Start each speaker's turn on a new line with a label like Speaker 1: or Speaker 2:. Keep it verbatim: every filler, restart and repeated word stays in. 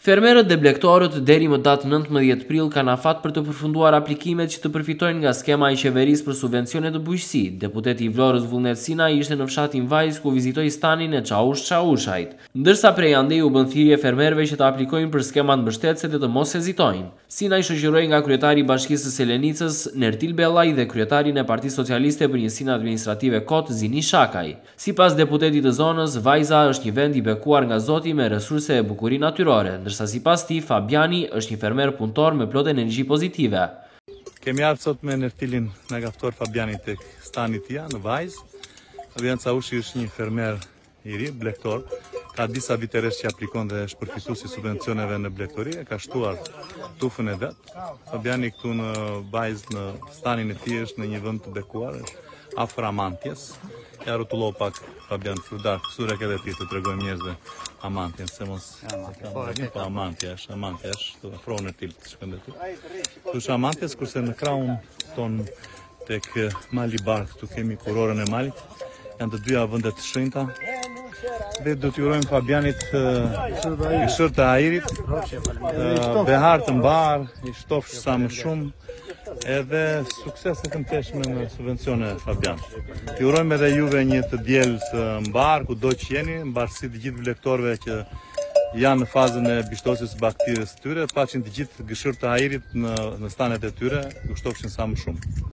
Speaker 1: Fermerët dhe blegtorët deri më datë nëntëmbëdhjetë prill kanë afat për të përfunduar aplikimet që të përfitojnë nga skema e qeverisë për subvencione të bujqësi. Deputeti i Vlorës Vullnet Sinaj ishte në fshatin Vajz ku vizitoi stanin e Çaush Çaushajt, ndërsa prej andej u bën thirrje fermerëve që të aplikojnë për skemat mbështetëse dhe të mos hezitojnë. Sinaj shoqëroi nga kryetari i Bashkisë së Selenicës Nertil Bellaj dhe kryetarin e Partisë Socialiste për Njësinë Administrative Kot Zini Shakaj. Sipas deputetit të zonës, Vajza është një vend i bekuar nga Zoti me resurse e bukurie natyrore, ndërsa sipas tij Fabiani është një fermer punëtor me plot energji pozitive.
Speaker 2: Kemi ardhur sot me Nertilin Megaftor Fabiani tek stani i tij në Vajzë. Fabian Çaushi është një fermer i ri, blegtor. Ka disa viteresh që aplikon dhe është përfitues i subvencioneve në blegtori, ka shtuar tufën e vet. Fabiani këtu në Vajzë në stanin e tij është në një vend të bekuar, afër Amantjes. Ja rrotullo pak Fabian Frudar, surek edhe ti të tregojmë njerëzve Amantjen, se mos po Amantja është, Amantja është të afronë në til të shkëndet ty. Tu është Amantjes, kurse në krahun ton tek Mali Bar, këtu kemi kurorën e Malit, janë të dyja vendet të shenjta. Dhe do t'ju urojmë Fabianit i shërë të ajirit, behar të mbar, i shtofsh sa më shumë, edhe suksese të mteshme në subvencione Fabian. T'ju urojmë edhe juve një të diel të mbar, ku do që jeni, mbarësi të gjithë blegtorëve që janë në fazën e bishtosjes baktires të tyre, paqin të gjithë gëshërë të ajirit në, në stanet e tyre, u shtofshin sa më shumë.